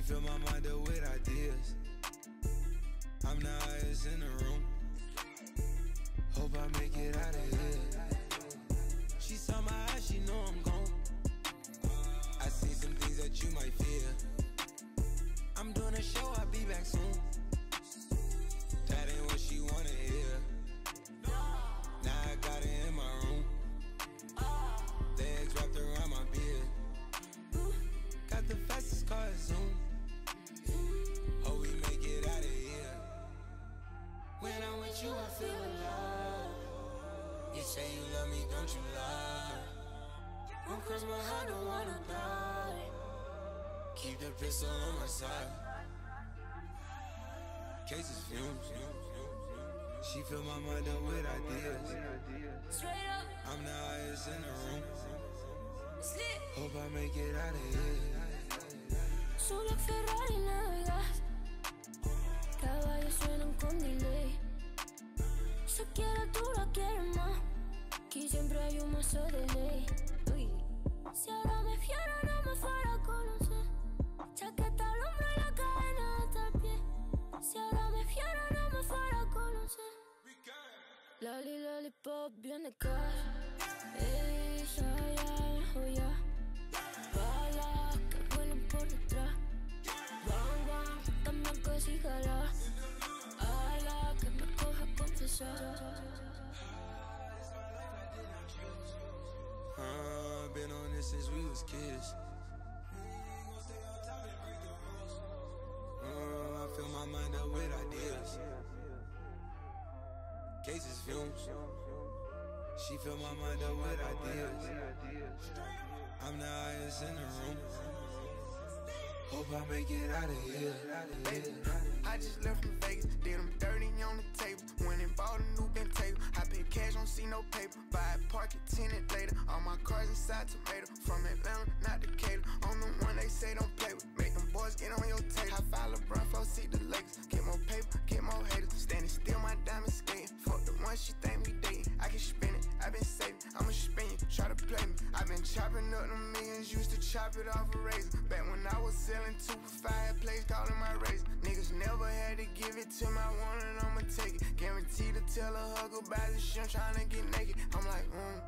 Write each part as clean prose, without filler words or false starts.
fill my mind up with ideas. I'm the highest in the room. Hope I make it out of here. She saw my eyes, she know I'm gone. I see some things that you might fear. I'm doing a show, I'll be back soon. That ain't what she wanna hear. Now I got it in my room. Legs wrapped around my beard. Got the fastest car at Zoom. Hope we make it out of here. When I'm with you, I feel alive. You say you love me, don't you lie. Don't cross my heart, don't wanna die. Keep the pistol on my side. Cases fumes. She fill my mind up with ideas. Straight up, I'm the highest in the room. it's lit. Hope I make it out of here. Solo Ferrari navegas, caballos suenan con delay. Si quiere tú la quieres más, aquí siempre hay un mazo de ley. Uy. Si ahora me fiera no me fuera a conocer. Chaqueta al hombro y la cadena hasta el pie. Si ahora me fiera no me fuera a conocer. Lali, lollipop, bien de cash. Ey, ya, joya. Balas que vuelan por detrás. Bang, bang, también que si jala. Ala, que me coja a confesar. Been on this since we was kids. I fill my mind up with ideas. Cases fumes. She fill my mind up with ideas. I'm the highest in the room. Hope I make it out of here. I just left from Vegas, did them dirty on the table. Went and bought a new Bentayga. I pay cash, don't see no paper. Buy it, park it, tenant later. All my cars inside tomato. From Atlanta, not Decatur. I'm the one they say don't play with. Make them boys get on your tape. High five LeBron, flow, see the Lakers. Get more paper, get more haters. Standing still, my diamonds skating. Fuck the one she think we dating. I can spin it, I been saving. I'ma spin you, try to play me. I been chopping up the millions, used to chop it off a razor. Back when I was selling 2 for 5, place calling my razor. Niggas never had to give it to my one and I'ma take it. Guaranteed to tell a hug about this shit, I'm tryna get naked. I'm like,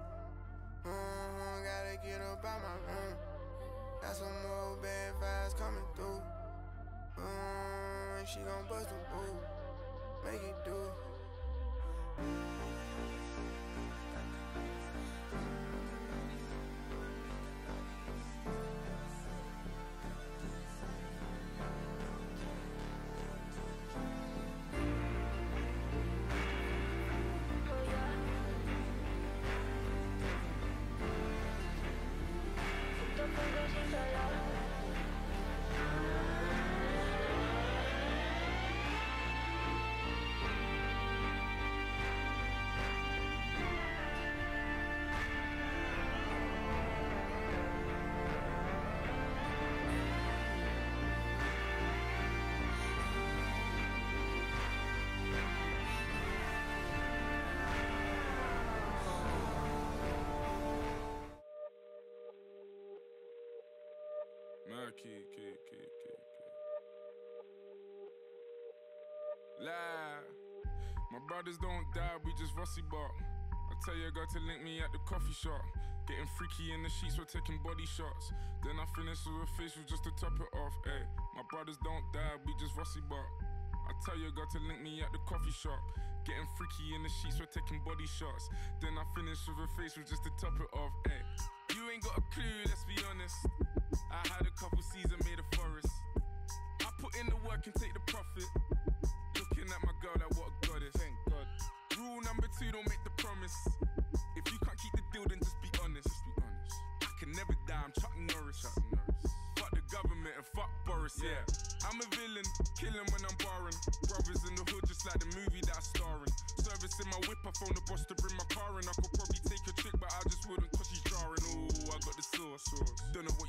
gotta get up out my room. Got some more bad vibes coming through. She gon' bust a move, make it do. Lie. My brothers don't die, we just rusty bark. I tell your girl to link me at the coffee shop. Getting freaky in the sheets, we're taking body shots. Then I finish with a facial just to top it off. Ay, my brothers don't die, we just rusty bark. I tell your girl to link me at the coffee shop. Getting freaky in the sheets, we're taking body shots. Then I finish with a facial just to top it off. Ay, you ain't got a clue, let's be honest. I had a couple seasons made a forest. I put in the work and take the profit. Looking at my girl like what a goddess. Thank God. Rule number 2, don't make the promise. If you can't keep the deal, then just be honest. I can never die, I'm Chuck Norris. Fuck the government and fuck Boris, yeah. I'm a villain, killing when I'm barring. Brothers in the hood just like the movie that I'm starring. Servicing my whip, I phone the boss to bring my car in. I could probably take a chick, but I just wouldn't cause she's jarring. Oh, I got the sauce. Don't know what you for.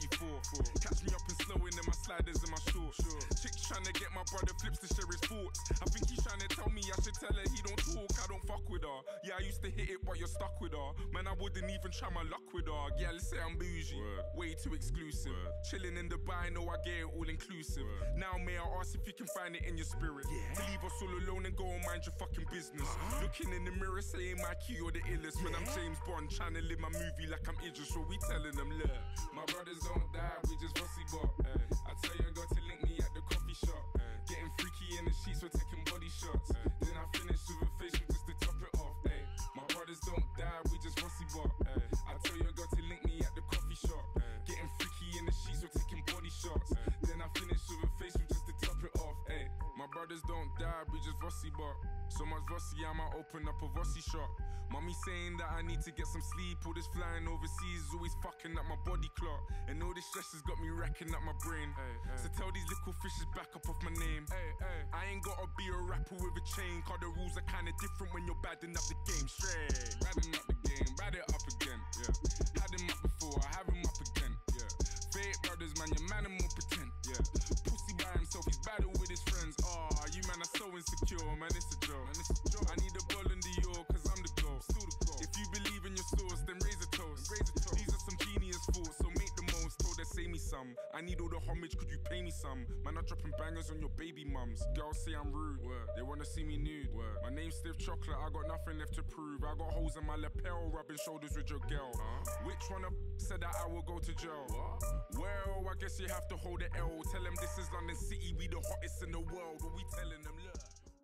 Catch me up in snow in my sliders and my shorts. Chick's trying to get my brother flips to share his thoughts. I think he's trying to tell me I should tell her he don't talk, I don't fuck with her. Yeah, I used to hit it, but you're stuck with her. Man, I wouldn't even try my luck with her. Yeah, let's say I'm bougie, way too exclusive. Chilling in Dubai, know I get it all inclusive. Now may I ask if you can find it in your spirit to leave us all alone and go and mind your fucking business. Looking in the mirror saying my key or the illest. When I'm James Bond trying to live my movie like I'm Idris, so we telling them, look, my brothers don't die, we just fussy bop. I tell you, I got to link me at the coffee shop. Getting freaky in the sheets, we're taking body shots. Then I finish with a facial just to top it off. My brothers don't die, we just fussy bop. I tell you, I got to link me at the coffee shop. Getting freaky in the sheets, we're taking body shots. Then I finish with a facial just to top it off. My brothers don't die, we just fussy bop. So much fussy, I might open up a fussy shop. Mommy saying that I need to get some sleep. All this flying overseas is always fucking up my body clock. And all this stress has got me racking up my brain. So tell these little fishes back up off my name. I ain't gotta be a rapper with a chain, cause the rules are kinda different when you're badding up the game. Straight, badding up the game, bad it up again. Had him up before, I have him up again. Fake brothers, man, your man and more pretend. Pussy by himself, he's battle with his friends. You man are so insecure, man, it's a joke. I need a ball in the York, cause I'm the GOAT. If you believe in your source, then raise a toast. These are some genius thoughts, so make the most. Told her, say me some. I need all the homage, could you pay me some? Man, I'm dropping bangers on your baby mums. Girls say I'm rude, they wanna see me nude. My name's Stiff Chocolate, I got nothing left to prove. I got holes in my lapel, rubbing shoulders with your girl. Which one of said that I will go to jail? Well, I guess you have to hold the L. Tell them this is London City, we the hottest in the world. What we telling them, look.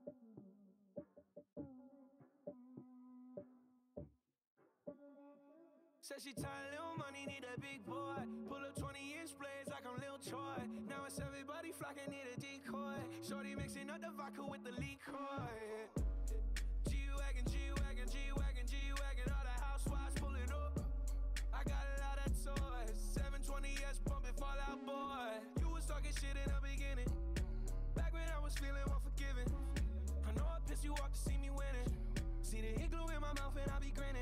Said she tired, little money, need a big boy. Pull up 20-inch blades like I'm Lil Troy. Now it's everybody flocking, need a decoy. Shorty mixing up the vodka with the liquor. G-Wagon, G-Wagon, G-Wagon, G-Wagon. All the housewives pulling up. I got a lot of toys. 720S pumping Fallout Boy. You was talking shit in the beginning. Back when I was feeling unforgiving. I know I pissed you off to see me winning. See the hit glue in my mouth and I be grinning.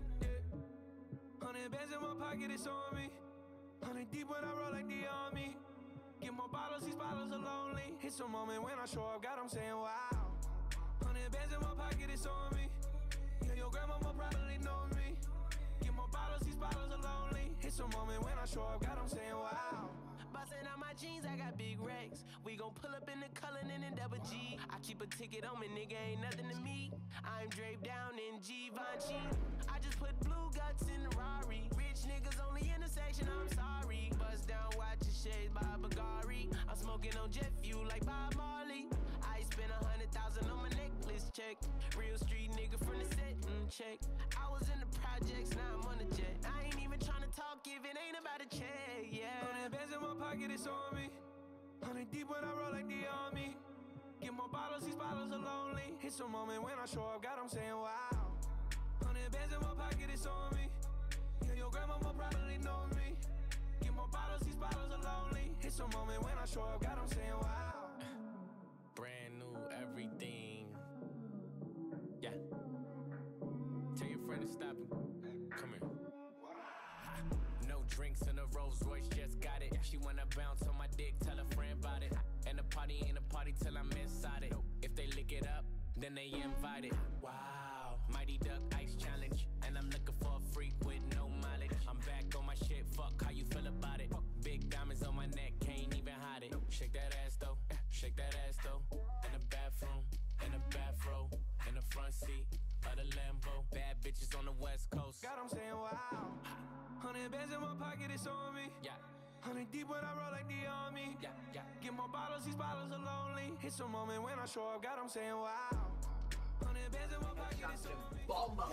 100 bands in my pocket, it's on me. 100 deep when I roll like the army. Get more bottles, these bottles are lonely. It's a moment when I show up, God, I'm saying wow. 100 bands in my pocket, it's on me. Yeah, your grandma will probably know me. Get more bottles, these bottles are lonely. It's a moment when I show up, God, I'm saying wow. Bustin' out my jeans, I got big racks. We gon' pull up in the Cullinan and Double G. I keep a ticket on me, nigga, ain't nothing to me. I'm draped down in Givenchy. I just put blue guts in the Rari. Rich niggas on the intersection, I'm sorry. Bust down, watch your shades by Bulgari. I'm smoking on jet fuel like Bob Marley. I spent 100,000 on my necklace check. Real street nigga from the set and check. I was in the projects, now I'm on the jet. I ain't even tryna talk if it ain't about a check, yeah. 100 bands in my pocket, it's on me. 100 deep when I roll like the army. Get more bottles, these bottles are lonely. It's a moment when I show up, God, I'm saying wow. 100 bands in my pocket, it's on me. Yeah, your grandma will probably know me. Get more bottles, these bottles are lonely. It's a moment when I show up, God, I'm saying wow. Brand new everything. Yeah. Tell your friend to stop and come here. No drinks in a Rolls Royce, just got it. She wanna bounce on my dick, tell a friend about it. And the party ain't a party till I'm inside it. If they lick it up, then they invited. Wow, Mighty Duck Ice Challenge. And I'm looking for a freak with no mileage. I'm back on my shit, fuck how you feel about it. Big diamonds on my neck, can't even hide it. Shake that ass though, shake that ass though. In the bathroom, in the bathrobe, in the front seat of the Lambo. Bad bitches on the West Coast. God, I'm saying wow. 100 bands in my pocket, it's on me. Yeah. 100 deep when I roll like the army. Yeah, yeah. Get more bottles, these bottles are lonely. It's a moment when I show up, God, I'm saying wow. 100 bands in my pocket, it's on me. Bomba.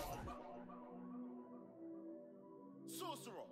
Sorcerer.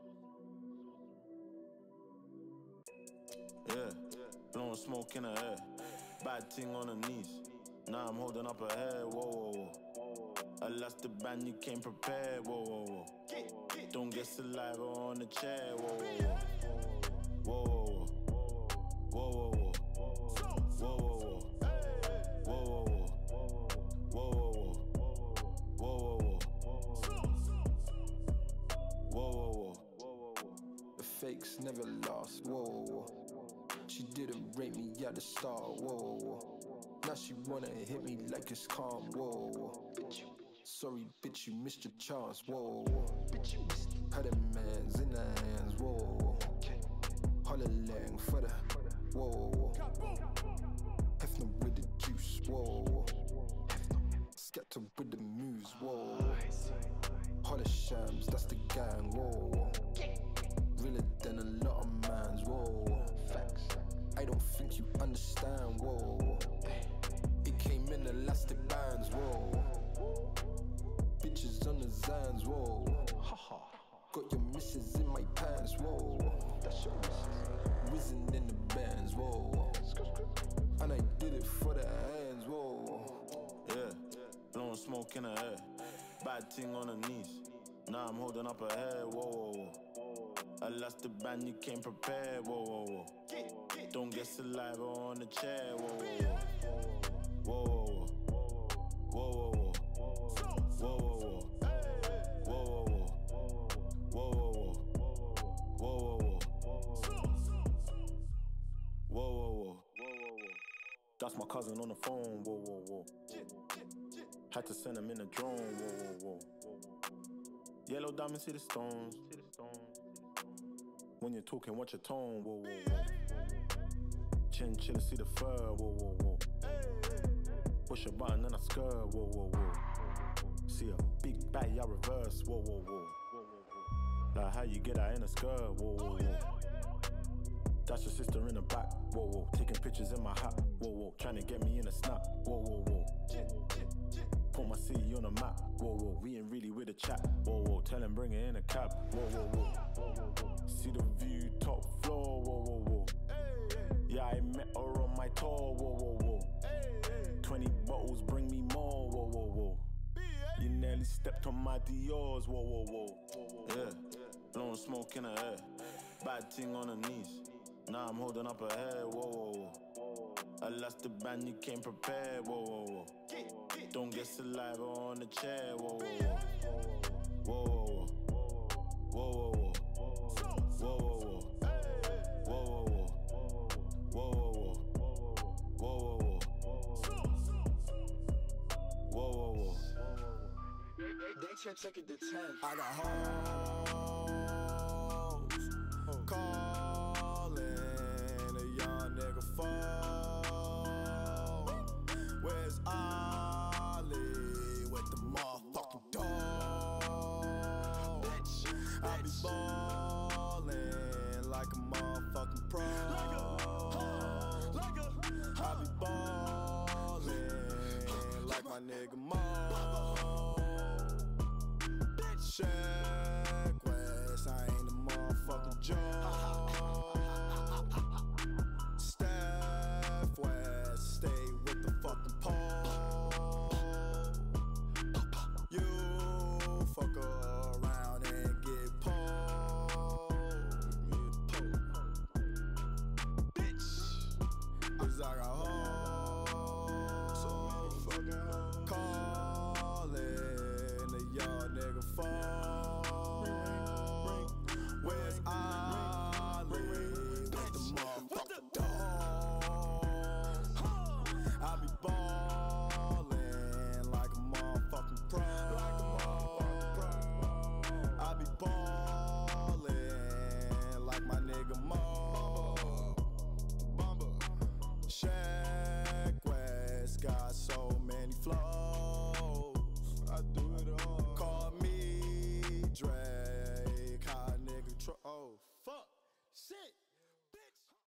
Yeah, blowing smoke in the air. Bad thing on the knees. Now I'm holding up her hair. Whoa, whoa, whoa. I lost the band, you came prepared. Whoa, whoa, whoa. Don't get saliva on the chair. Whoa, whoa, whoa. Whoa, whoa, whoa. Whoa, whoa, whoa. Whoa, whoa, whoa. Whoa, whoa, whoa. Whoa, whoa, whoa. Whoa, whoa, whoa. fakes never last, whoa. She didn't rate me at the start, whoa. Now she wanna hit me like it's calm, whoa. Sorry, bitch, you missed your chance, whoa. Had a man's in her hands, whoa. Hollerlang for the, whoa. Hefner with the juice, whoa. Scatter with the moves, whoa. Holler shams, that's the gang, whoa. Realer than a lot of mans, whoa. I don't think you understand, whoa. It came in elastic bands, whoa. Bitches on the Zans, whoa. Got your missus in my pants, whoa. Whizzing in the bands, whoa. And I did it for the hands, whoa. Yeah, blowing smoke in her hair. Bad thing on her knees. Now I'm holding up her hair, whoa, whoa, whoa. I lost the band, you came prepared, whoa, whoa, whoa. Don't get saliva on the chair, whoa, whoa, whoa. Whoa, whoa, whoa. Whoa, whoa, whoa. Whoa. That's my cousin on the phone, whoa, whoa, whoa. Had to send him in a drone, whoa, whoa, whoa. Yellow diamonds, see the stones. When you're talking, watch your tone, whoa, whoa, whoa. Chinchilla, see the fur, whoa, whoa, whoa. Push a button and I skirt, whoa, whoa, whoa. See a big baddie, I reverse, whoa, whoa, whoa. Like how you get that in a skirt, whoa, whoa, whoa. That's your sister in the back, whoa, whoa. Taking pictures in my hat, whoa, whoa. Trying to get me in a snap, whoa, whoa, whoa. Put my city on the map, whoa, whoa. We ain't really with a chat, whoa, whoa. Tell him bring it in a cab, whoa, whoa, whoa. See the view, top floor, whoa, whoa, whoa. Yeah, I met her on my tour, whoa, whoa, whoa. 20 bottles, bring me more, whoa, whoa, whoa. You nearly stepped on my Dior's, whoa, whoa, whoa. Yeah, blowing smoke in her hair. Bad thing on her knees. Now I'm holding up her hair, whoa, whoa, whoa. I lost the band, you came prepared, whoa, whoa, whoa. Don't get saliva on the chair, whoa, whoa, whoa. Whoa, whoa, whoa. Whoa, whoa, whoa. Whoa, whoa, whoa. Whoa, whoa, whoa. Whoa, whoa, whoa. They check it to 10. I got hoes calling a young nigga phone. Where's Ollie with the motherfucking dog? I be ballin' like a motherfucking pro. I be ballin' like my nigga Mo. Check West, I ain't a motherfucking joke. Steph West, stay with the fucking pole. You fuck around and get pulled. Bitch, 'cause I got hoes. So motherfucking hoes. Calling a young nigga phone. Where's Ollie with the motherfucking dog? I be ballin' like a motherfucking pro. I be ballin' like my nigga Mo. Shaq West got so many flows. I do it all. Call me Drake, hot nigga. Oh, fuck. Shit.